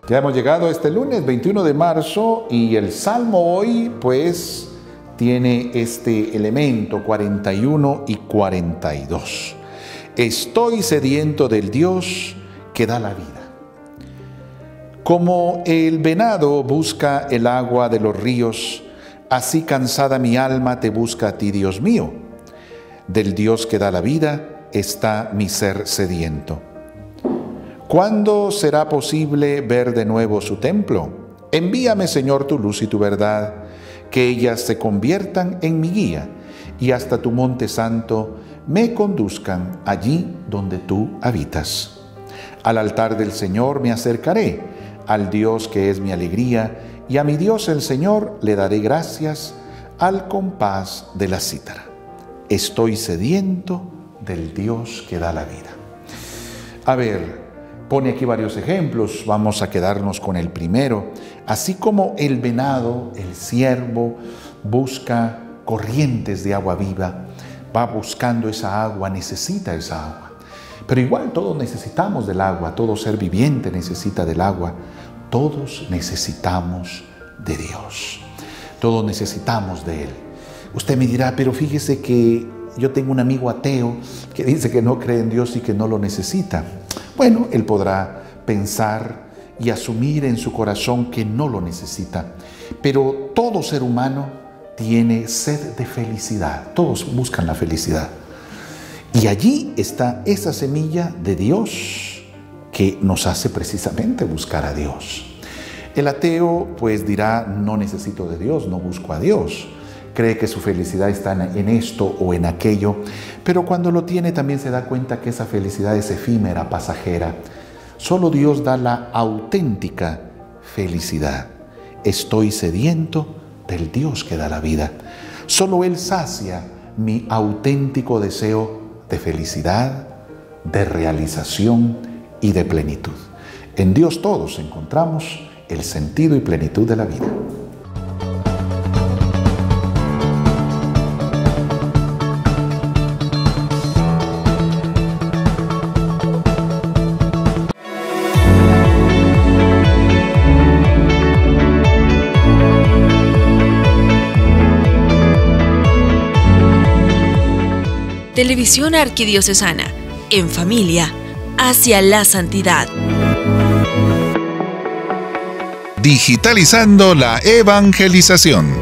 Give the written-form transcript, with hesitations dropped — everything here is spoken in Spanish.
Ya hemos llegado a este lunes 21 de marzo y el Salmo hoy pues tiene este elemento 41 y 42. Estoy sediento del Dios que da la vida. Como el venado busca el agua de los ríos, así cansada mi alma te busca a ti, Dios mío. Del Dios que da la vida está mi ser sediento. ¿Cuándo será posible ver de nuevo su templo? Envíame, Señor, tu luz y tu verdad, que ellas se conviertan en mi guía y hasta tu monte santo me conduzcan allí donde tú habitas. Al altar del Señor me acercaré, al Dios que es mi alegría, y a mi Dios el Señor le daré gracias al compás de la cítara. Estoy sediento del Dios que da la vida. A ver, pone aquí varios ejemplos, vamos a quedarnos con el primero. Así como el venado, el ciervo, busca corrientes de agua viva, va buscando esa agua, necesita esa agua. Pero igual todos necesitamos del agua, todo ser viviente necesita del agua. Todos necesitamos de Dios, todos necesitamos de Él. Usted me dirá, pero fíjese que yo tengo un amigo ateo que dice que no cree en Dios y que no lo necesita. Bueno, él podrá pensar y asumir en su corazón que no lo necesita. Pero todo ser humano tiene sed de felicidad. Todos buscan la felicidad. Y allí está esa semilla de Dios que nos hace precisamente buscar a Dios. El ateo pues dirá, no necesito de Dios, no busco a Dios. Cree que su felicidad está en esto o en aquello, pero cuando lo tiene también se da cuenta que esa felicidad es efímera, pasajera. Solo Dios da la auténtica felicidad. Estoy sediento del Dios que da la vida. Solo Él sacia mi auténtico deseo de felicidad, de realización y de plenitud. En Dios todos encontramos el sentido y plenitud de la vida. Televisión Arquidiocesana, en familia, hacia la santidad. Digitalizando la evangelización.